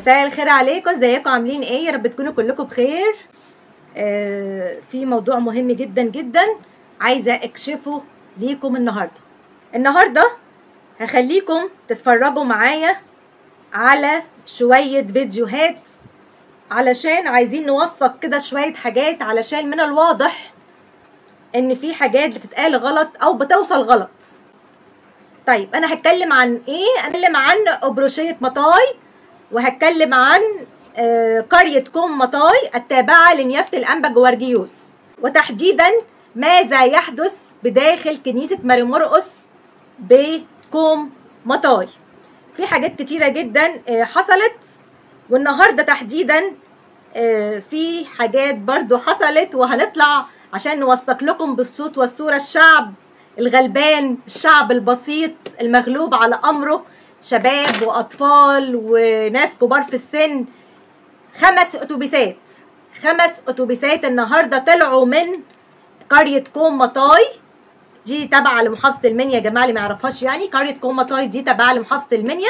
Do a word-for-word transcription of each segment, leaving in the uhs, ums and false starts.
مساء الخير عليكم، ازيكم عاملين ايه؟ يا رب تكونوا كلكم بخير. آه في موضوع مهم جدا جدا عايزه اكشفه ليكم النهارده. النهارده هخليكم تتفرجوا معايا على شويه فيديوهات علشان عايزين نوثق كده شويه حاجات، علشان من الواضح ان في حاجات بتتقال غلط او بتوصل غلط. طيب انا هتكلم عن ايه؟ هتكلم عن ابروشيه مطاي، وهتكلم عن قرية كوم مطاي التابعة لنيافة الأنبا جوارجيوس، وتحديدا ماذا يحدث بداخل كنيسة ماري مرقس بكوم مطاي. في حاجات كتيرة جدا حصلت، والنهاردة تحديدا في حاجات برضو حصلت، وهنطلع عشان نوثق لكم بالصوت والصورة الشعب الغلبان، الشعب البسيط المغلوب على أمره، شباب وأطفال وناس كبار في السن. خمس أتوبيسات خمس أتوبيسات النهاردة طلعوا من قرية كوم مطاي، دي تابعة لمحافظة المنيا يا جماعة اللي ما يعرفهاش، يعني قرية كوم مطاي دي تابعة لمحافظة المنيا.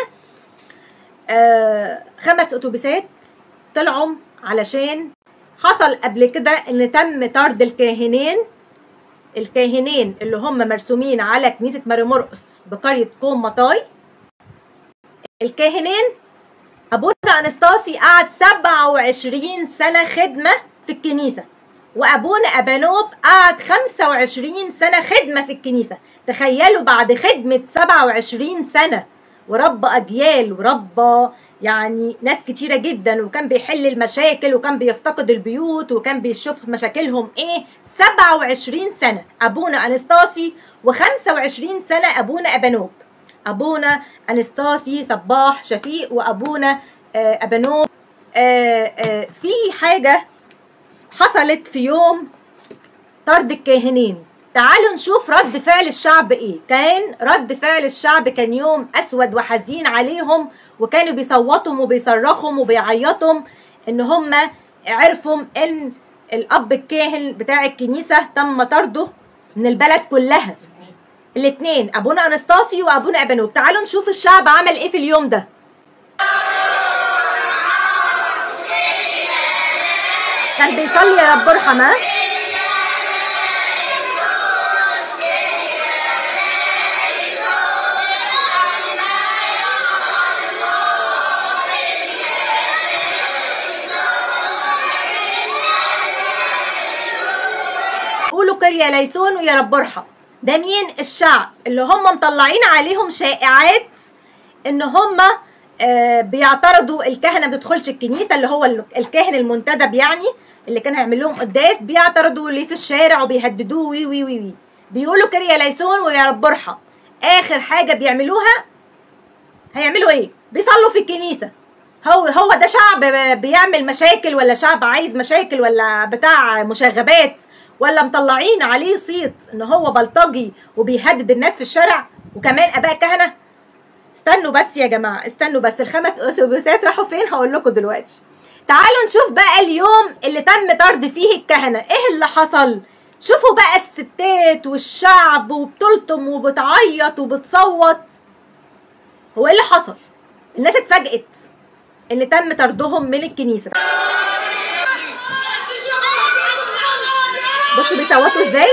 آه خمس أتوبيسات طلعوا علشان حصل قبل كده إن تم طرد الكاهنين الكاهنين اللي هم مرسومين على كنيسة ماري مرقس بقرية كوم مطاي. الكاهنين أبونا أنستاسي قعد سبعة وعشرين سنة خدمة في الكنيسة، وأبونا أبانوب قعد خمسة وعشرين سنة خدمة في الكنيسة. تخيلوا بعد خدمة سبعة وعشرين سنة وربى أجيال وربى يعني ناس كتيرة جدا، وكان بيحل المشاكل وكان بيفتقد البيوت وكان بيشوف مشاكلهم ايه. سبعة وعشرين سنة أبونا أنستاسي، وخمسة وعشرين سنة أبونا أبانوب. أبونا أنستاسي صباح شفيق وأبونا أبانوب. في حاجة حصلت في يوم طرد الكاهنين، تعالوا نشوف رد فعل الشعب ايه. كان رد فعل الشعب كان يوم أسود وحزين عليهم، وكانوا بيصوتوا وبيصرخوا وبيعيطوا ان هم عرفوا ان الأب الكاهن بتاع الكنيسة تم طرده من البلد كلها. الاثنين ابونا انستاسي وابونا ابانوب. تعالوا نشوف الشعب عمل ايه في اليوم ده. كان بيصلي يا رب ارحمه. قولوا كريا ليسون ويا رب ارحم. ده مين؟ الشعب اللي هم مطلعين عليهم شائعات ان هم آه بيعترضوا الكهنه ما بتدخلش الكنيسه، اللي هو الكاهن المنتدب يعني اللي كان هيعمل لهم قداس، بيعترضوا ليه في الشارع وبيهددوه وي وي وي وي بيقولوا كريا ليسون ويا رب ارحم. اخر حاجه بيعملوها هيعملوا ايه؟ بيصلوا في الكنيسه. هو هو ده شعب بيعمل مشاكل، ولا شعب عايز مشاكل، ولا بتاع مشاغبات، ولا مطلعين عليه صيت ان هو بلطجي وبيهدد الناس في الشارع وكمان اباء كهنه؟ استنوا بس يا جماعه، استنوا بس. الخمس اتوبيسات راحوا فين؟ هقول لكم دلوقتي. تعالوا نشوف بقى اليوم اللي تم طرد فيه الكهنه ايه اللي حصل. شوفوا بقى الستات والشعب وبتلطم وبتعيط وبتصوت. هو ايه اللي حصل؟ الناس اتفاجئت ان تم طردهم من الكنيسه. بصوا بيصوتوا ازاي.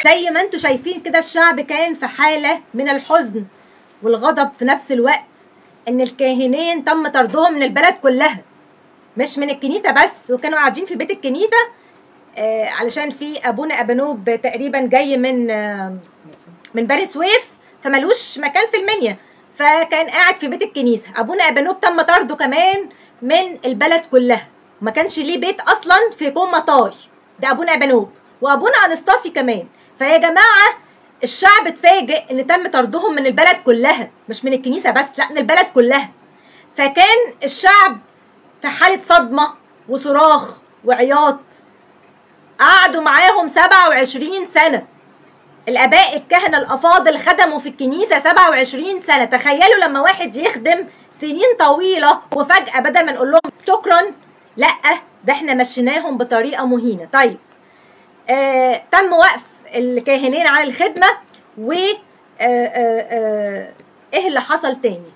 زي ما انتوا شايفين كده الشعب كان في حالة من الحزن والغضب في نفس الوقت، ان الكاهنين تم طردهم من البلد كلها مش من الكنيسة بس، وكانوا قاعدين في بيت الكنيسة آه علشان في ابونا ابانوب تقريبا جاي من آه من بني سويف، فملوش مكان في المنيا، فكان قاعد في بيت الكنيسة. ابونا ابانوب تم طرده كمان من البلد كلها، ما كانش ليه بيت اصلا في كوم مطاي، ده ابونا ابانوب وابونا انستاسي كمان. فيا جماعه الشعب اتفاجئ ان تم طردهم من البلد كلها، مش من الكنيسه بس، لا من البلد كلها. فكان الشعب في حاله صدمه وصراخ وعياط. قعدوا معاهم سبعة وعشرين سنه، الاباء الكهنه الافاضل خدموا في الكنيسه سبعة وعشرين سنه. تخيلوا لما واحد يخدم سنين طويله وفجاه بدل ما نقول لهم شكرا، لا ده احنا مشيناهم بطريقه مهينه. طيب آه تم وقف الكاهنين عن الخدمه، و آه آه آه ايه اللي حصل تاني؟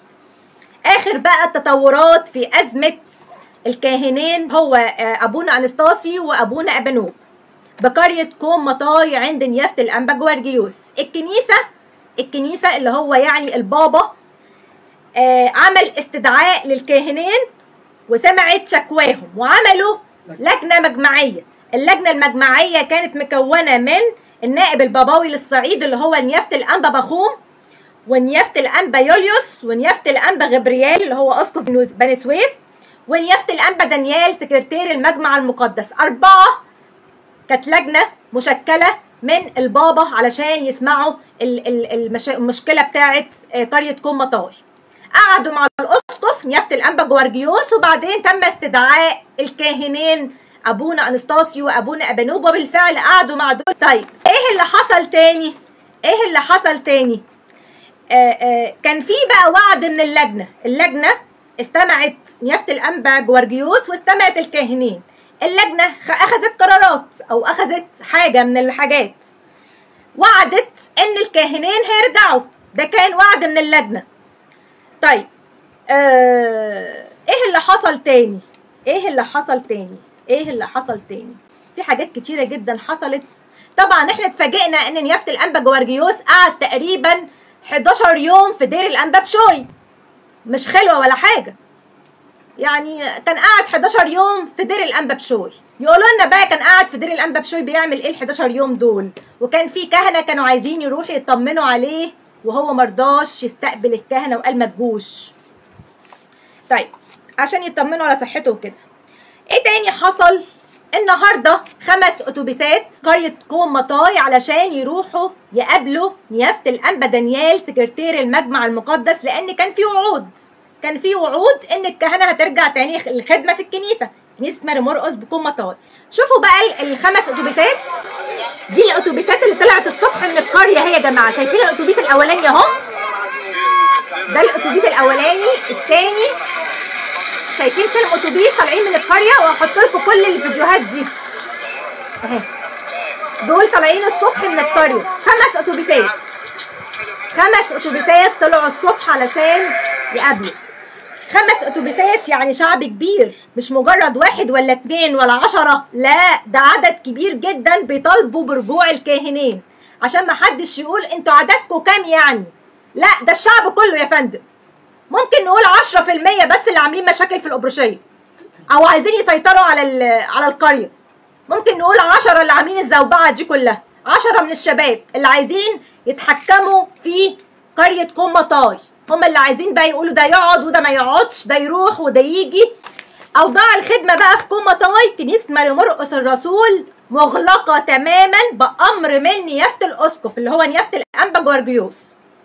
اخر بقى التطورات في ازمه الكاهنين هو آه ابونا انستاسي وابونا ابانوب بقريه كوم مطاي عند نيافه الانبا جوارجيوس. الكنيسه الكنيسه اللي هو يعني البابا آه عمل استدعاء للكاهنين وسمعت شكواهم، وعملوا لجنه مجمعيه. اللجنه المجمعيه كانت مكونه من النائب البابوي للصعيد اللي هو نيافه الانبا بخوم، ونيافه الانبا يوليوس، ونيافه الانبا غبريال اللي هو اسقف بني سويف، ونيافه الانبا دانيال سكرتير المجمع المقدس. اربعه كانت لجنه مشكله من البابا علشان يسمعوا المشكله بتاعه قريه كوم مطاي. قعدوا مع الاسقف نيافه الانبا جوارجيوس، وبعدين تم استدعاء الكاهنين ابونا انستاسي وابونا ابانوب، وبالفعل قعدوا مع دول. طيب ايه اللي حصل تاني؟ ايه اللي حصل تاني؟ آآ آآ كان في بقى وعد من اللجنه، اللجنه استمعت نيافه الانبا جوارجيوس واستمعت الكاهنين. اللجنه اخذت قرارات او اخذت حاجه من الحاجات، وعدت ان الكاهنين هيرجعوا، ده كان وعد من اللجنه. طيب آه ايه اللي حصل تاني؟ ايه اللي حصل تاني؟ ايه اللي حصل تاني؟ في حاجات كتيرة جدا حصلت. طبعا احنا اتفاجئنا ان نيافة الانبا جوارجيوس قعد تقريبا حداشر يوم في دير الانبا بشوي، مش خلوة ولا حاجة، يعني كان قاعد حداشر يوم في دير الانبا بشوي. يقولوا لنا بقى كان قاعد في دير الانبا بشوي بيعمل ايه ال حداشر يوم دول؟ وكان في كهنة كانوا عايزين يروحوا يطمنوا عليه وهو مرضاش يستقبل الكهنة وقال ما تجوش. طيب عشان يطمنوا على صحته وكده. ايه تاني حصل؟ النهارده خمس اتوبيسات قريه كوم مطاي علشان يروحوا يقابلوا نيافه الانبا دانيال سكرتير المجمع المقدس، لان كان في وعود كان في وعود ان الكهنه هترجع تاني الخدمه في الكنيسه، كنيسه ماري مرقس بكوم مطاي. شوفوا بقى الخمس اتوبيسات دي، الاتوبيسات اللي طلعت الصبح من القريه اهي يا جماعه. شايفين الاتوبيس الاولاني اهو، ده الاتوبيس الاولاني. الثاني شايفين كام اتوبيس طالعين من القريه، وهحط لكم كل الفيديوهات دي اهي، دول طالعين الصبح من القريه. خمس اتوبيسات خمس اتوبيسات طلعوا الصبح علشان يقابلوا. خمس اتوبيسات يعني شعب كبير، مش مجرد واحد ولا اتنين ولا عشرة، لا ده عدد كبير جدا بيطالبوا برجوع الكاهنين، عشان ما حدش يقول انتوا عددكم كام يعني، لا ده الشعب كله يا فندم. ممكن نقول عشرة في المية بس اللي عاملين مشاكل في القبرشيه او عايزين يسيطروا على على القريه. ممكن نقول عشرة اللي عاملين الزوبعه دي كلها، عشرة من الشباب اللي عايزين يتحكموا في قريه كوم مطاي، هم اللي عايزين بقى يقولوا ده يقعد وده ما يقعدش، ده يروح وده يجي. اوضاع الخدمه بقى في كوم مطاي كنيسه ماري مرقس الرسول مغلقه تماما بامر من نيافه الاسقف اللي هو نيافه الانبا جوارجيوس،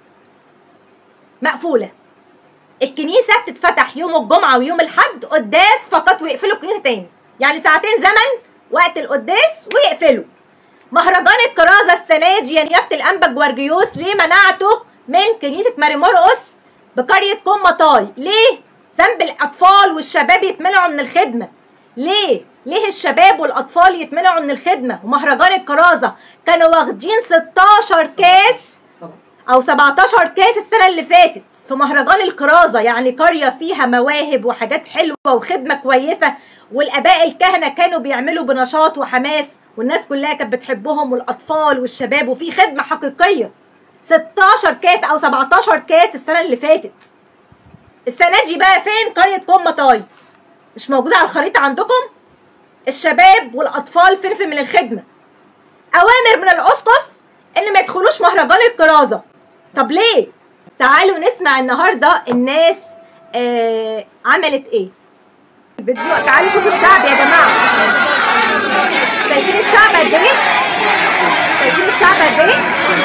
مقفوله. الكنيسه بتتفتح يوم الجمعه ويوم الاحد قداس فقط، ويقفلوا الكنيسه تاني، يعني ساعتين زمن وقت القداس ويقفلوا. مهرجان الكرازه السنه دي يا نيافه الانبا جوارجيوس ليه منعته من كنيسه ماري مرقس بقريه كوم مطاي؟ ليه؟ ذنب الاطفال والشباب يتمنعوا من الخدمه. ليه؟ ليه الشباب والاطفال يتمنعوا من الخدمه؟ ومهرجان الكرازه كانوا واخدين ستاشر كاس او سبعتاشر كاس السنه اللي فاتت في مهرجان الكرازه، يعني قريه فيها مواهب وحاجات حلوه وخدمه كويسه، والاباء الكهنه كانوا بيعملوا بنشاط وحماس، والناس كلها كانت بتحبهم والاطفال والشباب، وفي خدمه حقيقيه. ستاشر كاس او سبعتاشر كاس السنه اللي فاتت. السنه دي بقى فين قريه قمطاي؟ مش موجوده على الخريطه عندكم؟ الشباب والاطفال فين في من الخدمه؟ اوامر من الاسقف ان ما يدخلوش مهرجان الكرازه. طب ليه؟ تعالوا نسمع النهارده الناس آه عملت ايه. الفيديو تعالوا شوفوا الشعب يا جماعه. شايفين الشعب قد ايه؟ شايفين الشعب قد ايه؟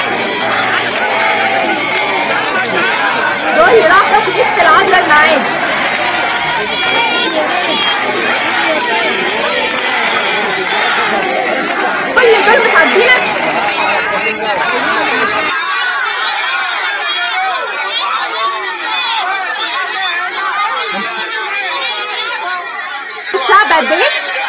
دول راحوا كنيسه العذراء المعادي. كل دول مش عاجبينك؟ الشعب قد ايه؟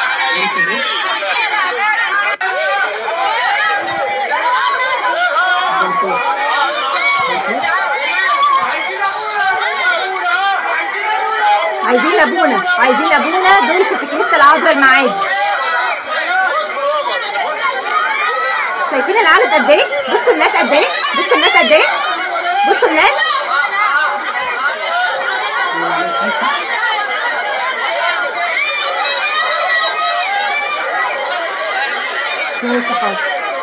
عايزين ابونا، عايزين ابونا. دول في كنيسه العذراء المعادي. شايفين العدد قد ايه؟ بصوا الناس قد ايه؟ بصوا الناس قد ايه؟ بصوا الناس. ماشي حاضر.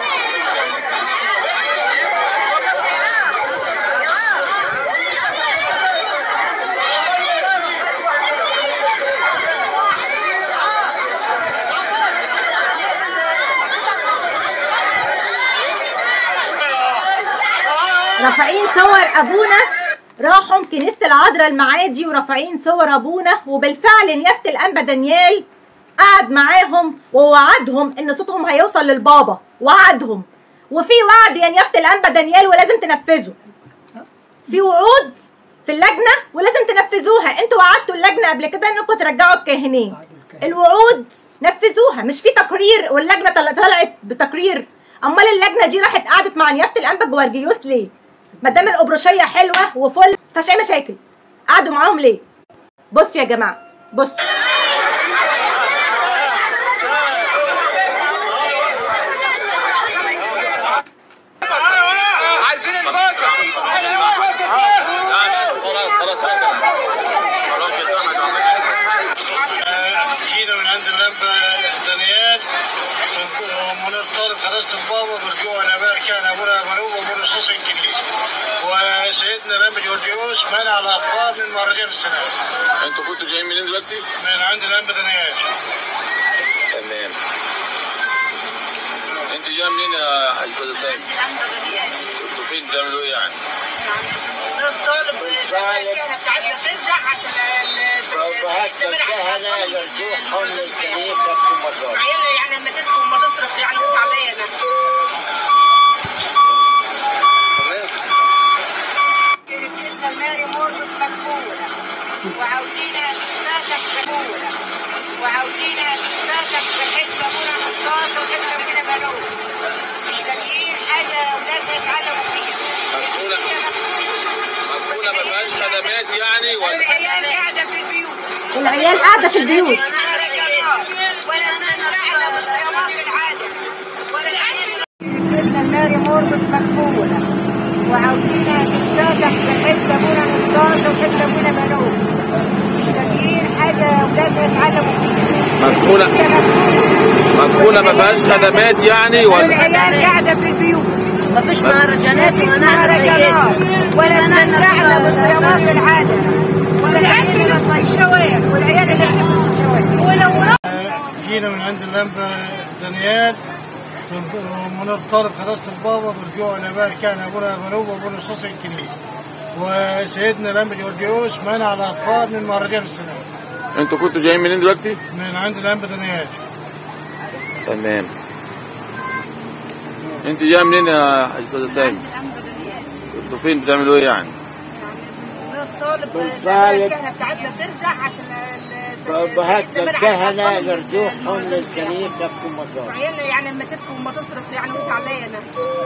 رافعين صور ابونا، راحوا كنيسه العذراء المعادي ورافعين صور ابونا، وبالفعل نيافه الانبا دانيال قعد معاهم ووعدهم ان صوتهم هيوصل للبابا، وعدهم. وفي وعد يا نيافه الانبا دانيال ولازم تنفذه. في وعود في اللجنه ولازم تنفذوها. انتوا وعدتوا اللجنه قبل كده انكم ترجعوا الكاهنين. الوعود نفذوها، مش في تقرير واللجنه طلعت بتقرير. امال اللجنه دي راحت قعدت مع نيافه الانبا جوارجيوس ليه؟ ما دام الابروشيه حلوه وفل مفيهاش اي مشاكل، قعدوا معاهم ليه؟ بصوا يا جماعه، بصوا. عايزين الباشا. خلاص خلاص جينا من عند الانبا دانيال ونطالب قداسه البابا برجوع الاباء كان ابونا منوب وابونا رصاص الكنيسه. وسيدنا الانبا جورجيوس منع الاطفال من مهرجان السنه. انتوا كنتوا جايين منين دلوقتي؟ من عند الانبا دانيال. تمام. انت جاي منين يا حاج استاذ سامي؟ كنتوا فين بتعملوا ايه يعني؟ نطالب الكهنه بتاعتنا ترجع عشان الكهنه يرجعوا حول الكنيسه بكم عيالنا يعني لما تدخل ما تصرف يعني تسعى عليا انا. كنيستنا ماري مرقس مقفوله وعاوزينها تتفتح مقفوله وعاوزينها تتفتح بحس ابونا مصطفى وحس ابونا بنوب. مش لاقيين حاجه اولادنا يتعلموا فيها. مقفوله مقفوله ما فيهاش خدمات يعني ولا؟ العيال قاعده في البيوت. العيال قاعده في البيوت. ولا نعلم الصيامات العاده ولا العيال. كنيستنا ماري مرقس مقفوله وعاوزينها تتفتح بحس ابونا مصطفى وحس ابونا بنوب. مش لاقيين حاجه اولادنا يتعلموا فيها. مقفوله مقفوله ما فيهاش خدمات يعني ولا؟ العيال قاعده في البيوت. مفيش مهرجانات مفيش مهرجانات ولا نعلم الصيامات العاده ولا العيال اللي في الشوارع والعيال اللي في الشوارع. ولو جينا من عند الانبا دانيال ونطالب قداسه البابا برجوع الاباء كان ابونا منوب وابونا رصاص الكنيسه. وسيدنا الانبا جورجيوس منع الاطفال من مهرجان السنه. انتوا كنتوا جايين منين دلوقتي؟ من عند الانبا دانيال. تمام. انت جاي منين يا حاج استاذ سامي؟ كنتوا فين بتعملوا ايه يعني؟ نطالب الكهنه بتاعتنا ترجع عشان فبهات الكهنه يرجعوا حول الكنيسه بكم عيالنا يعني لما تبكوا وما تصرف يعني وسع عليا انا.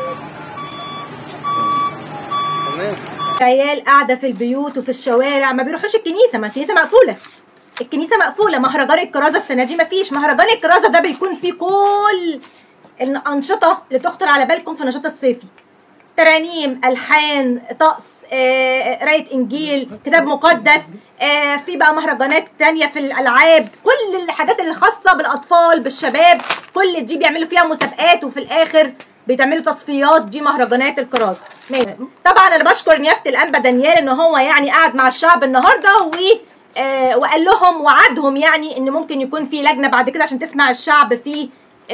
العيال قاعده في البيوت وفي الشوارع، ما بيروحوش الكنيسه، ما الكنيسه مقفوله. الكنيسه مقفوله. مهرجان الكرازه السنه دي مفيش. مهرجان الكرازه ده بيكون فيه كل الانشطه اللي تخطر على بالكم في النشاط الصيفي، ترانيم، الحان، طقس، آه، قرايه انجيل، كتاب مقدس، آه، في بقى مهرجانات تانية في الالعاب، كل الحاجات اللي خاصه بالاطفال بالشباب كل دي بيعملوا فيها مسابقات، وفي الاخر بيتعملوا تصفيات، دي مهرجانات الكرازه. طبعا انا بشكر نيافه الانبا دانيال ان هو يعني قعد مع الشعب النهارده و آه وقال لهم وعدهم يعني ان ممكن يكون في لجنه بعد كده عشان تسمع الشعب في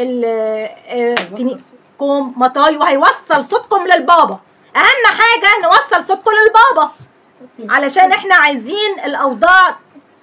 كوم مطاي، وهيوصل صوتكم للبابا. اهم حاجه نوصل صوتكم للبابا علشان احنا عايزين الاوضاع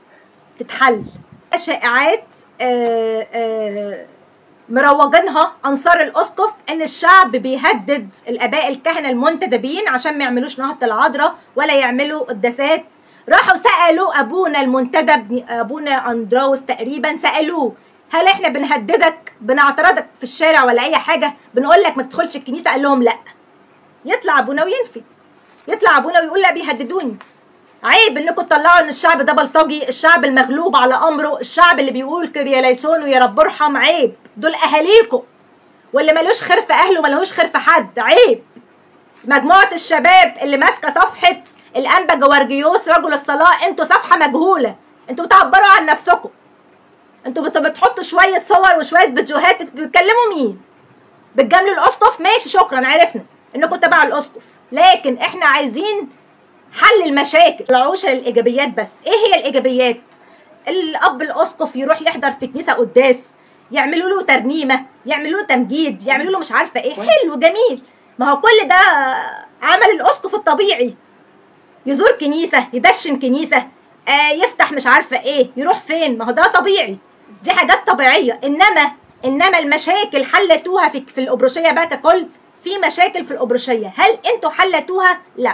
تتحل. شائعات آه آه مروجينها انصار الاسقف ان الشعب بيهدد الاباء الكهنه المنتدبين عشان ما يعملوش نهضه العذراء ولا يعملوا قداسات. راحوا سالوا ابونا المنتدب ابونا اندراوس تقريبا، سالوه هل احنا بنهددك بنعترضك في الشارع ولا اي حاجه، بنقول لك ما تدخلش الكنيسه؟ قال لهم لا. يطلع ابونا وينفي، يطلع ابونا ويقول لا بيهددوني. عيب انكم تطلعوا ان الشعب ده بلطجي، الشعب المغلوب على امره، الشعب اللي بيقول كرياليسون ويا رب ارحم. عيب، دول اهاليكم، واللي ملوش خير في اهله ملوش خير في حد. عيب. مجموعه الشباب اللي ماسكه صفحه الانبا جوارجيوس رجل الصلاه، انتوا صفحه مجهوله، انتوا بتعبروا عن نفسكم، انتوا بتحطوا شويه صور وشويه فيديوهات. بتكلموا مين؟ بتجاملوا الاسقف؟ ماشي شكرا، عرفنا انكم تبع الاسقف، لكن احنا عايزين حل المشاكل. طلعوش للايجابيات بس. ايه هي الايجابيات؟ الاب الاسقف يروح يحضر في كنيسه قداس، يعملوا له ترنيمه، يعملوا له تمجيد، يعملوا له مش عارفه ايه، حلو جميل. ما هو كل ده عمل الاسقف الطبيعي. يزور كنيسه، يدشن كنيسه، آه يفتح مش عارفه ايه، يروح فين، ما هو ده طبيعي، دي حاجات طبيعيه. انما انما المشاكل حلتوها في في الابروشيه بقى ككل. في مشاكل في الابروشيه، هل انتوا حلتوها؟ لا.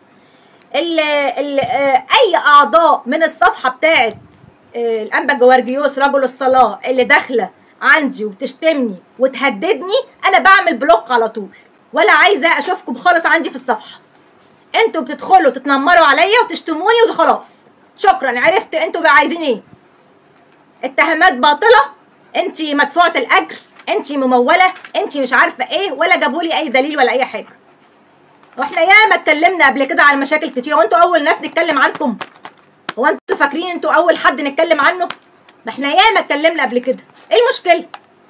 ال ال اي اعضاء من الصفحه بتاعت الانبا جوارجيوس رجل الصلاه اللي داخله عندي وتشتمني وتهددني، انا بعمل بلوك على طول، ولا عايزه اشوفكم خالص عندي في الصفحه. انتوا بتدخلوا تتنمروا عليا وتشتموني وخلاص، شكرا، عرفت انتوا بقى عايزين ايه. اتهامات باطله، انت مدفوعه الاجر، انت مموله، انت مش عارفه ايه، ولا جابوا لي اي دليل ولا اي حاجه. واحنا ياما اتكلمنا قبل كده عن مشاكل كتير. هو انتوا اول ناس نتكلم عنكم؟ هو انتوا فاكرين انتوا اول حد نتكلم عنه؟ ما احنا ياما اتكلمنا قبل كده. ايه المشكله؟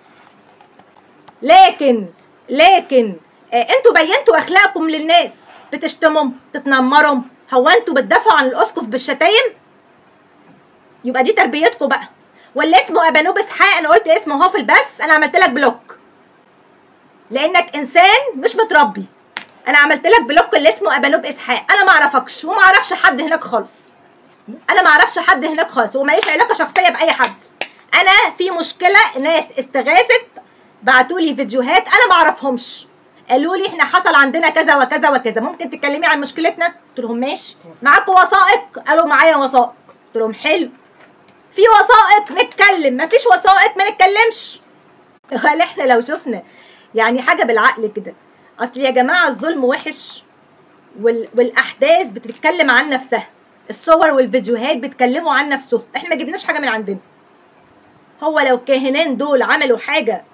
لكن لكن اه انتوا بينتوا اخلاقكم للناس، بتشتمهم، تتنمرهم. هو انتوا بتدافعوا عن الاسقف بالشتايم؟ يبقى دي تربيتكم بقى. ولا اسمه ابانوب اسحاق، انا قلت اسمه اهو في البث، انا عملت لك بلوك لانك انسان مش متربي. انا عملت لك بلوك اللي اسمه ابانوب اسحاق، انا ما اعرفكش وما اعرفش حد هناك خالص. انا ما اعرفش حد هناك خالص وماليش علاقه شخصيه باي حد. انا في مشكله، ناس استغاثت بعتوا لي فيديوهات انا ما اعرفهمش، قالوا لي احنا حصل عندنا كذا وكذا وكذا، ممكن تتكلمي عن مشكلتنا؟ قلت لهم ماشي. معاكم وثائق؟ قالوا معايا وثائق. قلت لهم حلو، في وثائق نتكلم، ما فيش وثائق ما نتكلمش. قال احنا لو شفنا يعني حاجه بالعقل كده. اصل يا جماعه الظلم وحش، وال... والاحداث بتتكلم عن نفسها، الصور والفيديوهات بيتكلموا عن نفسهم، احنا ما جبناش حاجه من عندنا. هو لو الكاهنان دول عملوا حاجه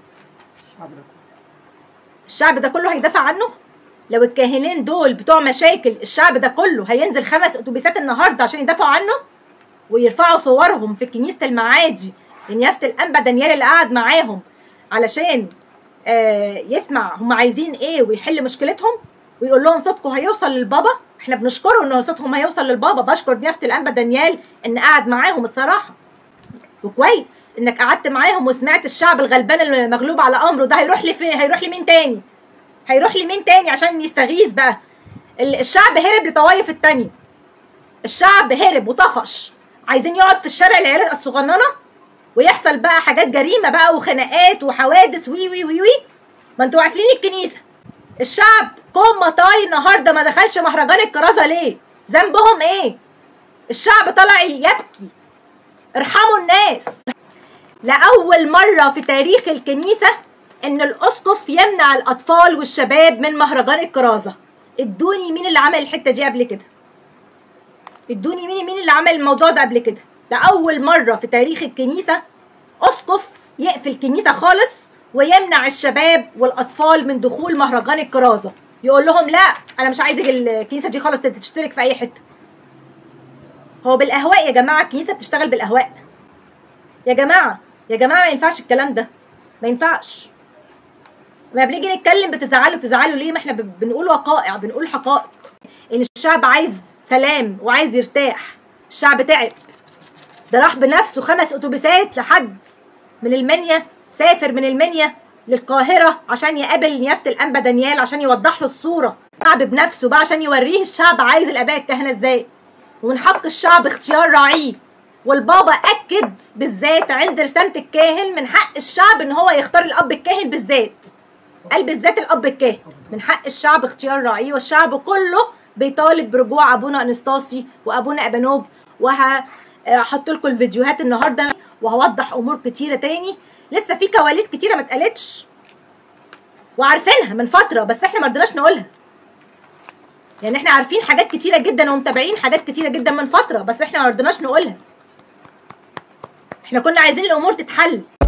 الشعب ده كله هيدافع عنه؟ لو الكاهنين دول بتوع مشاكل الشعب ده كله هينزل خمس اتوبيسات النهارده عشان يدافعوا عنه ويرفعوا صورهم في كنيسه المعادي لنيافه الانبا دانيال اللي قعد معاهم علشان آه يسمع هم عايزين ايه ويحل مشكلتهم ويقول لهم صوتكم هيوصل للبابا. احنا بنشكره ان صوتهم هيوصل للبابا، بشكر نيافه الانبا دانيال ان قعد معاهم الصراحه، وكويس انك قعدت معاهم وسمعت الشعب الغلبان المغلوب على امره ده. هيروح لي فين؟ هيروح لمين تاني؟ هيروح لمين تاني عشان يستغيث بقى؟ الشعب هرب لطوايف التانية، الشعب هرب وطفش، عايزين يقعد في الشارع العيال الصغننه ويحصل بقى حاجات جريمه بقى وخناقات وحوادث وي وي وي وي. ما انتوا قافلين الكنيسه. الشعب كوم مطاي النهارده ما دخلش مهرجان الكرازه ليه؟ ذنبهم ايه؟ الشعب طلع يبكي. ارحموا الناس. لاول مره في تاريخ الكنيسه ان الاسقف يمنع الاطفال والشباب من مهرجان الكرازه. ادوني مين اللي عمل الحته دي قبل كده؟ ادوني مين مين اللي عمل الموضوع ده قبل كده؟ لاول مره في تاريخ الكنيسه اسقف يقفل كنيسه خالص ويمنع الشباب والاطفال من دخول مهرجان الكرازه، يقول لهم لا انا مش عايز الكنيسه دي خالص، تشترك في اي حته. هو بالاهواء يا جماعه، الكنيسه بتشتغل بالاهواء يا جماعه. يا جماعه ما ينفعش الكلام ده، ما ينفعش. ما بنيجي نتكلم بتزعلوا بتزعلوا ليه؟ ما احنا بنقول وقائع، بنقول حقائق ان الشعب عايز سلام وعايز يرتاح. الشعب تعب، ده راح بنفسه خمس اتوبيسات لحد من المنيا، سافر من المنيا للقاهره عشان يقابل نيافه الانبا دانيال عشان يوضح له الصوره. الشعب بنفسه بقى عشان يوريه الشعب عايز الاباء الكهنه ازاي، ومن حق الشعب اختيار راعيه. والبابا اكد بالذات عند رساله الكاهن من حق الشعب ان هو يختار الاب الكاهن بالذات، قال بالذات الاب الكاهن من حق الشعب اختيار راعيه. والشعب كله بيطالب برجوع ابونا انستاسي وابونا ابانوب. وهحط لكم الفيديوهات النهارده وهوضح امور كتيره تاني. لسه في كواليس كتيره ما اتقالتش وعارفينها من فتره، بس احنا ما رضيناش نقولها. يعني احنا عارفين حاجات كتيره جدا ومتابعين حاجات كتيره جدا من فتره، بس احنا ما رضيناش نقولها. احنا كنا عايزين الامور تتحل.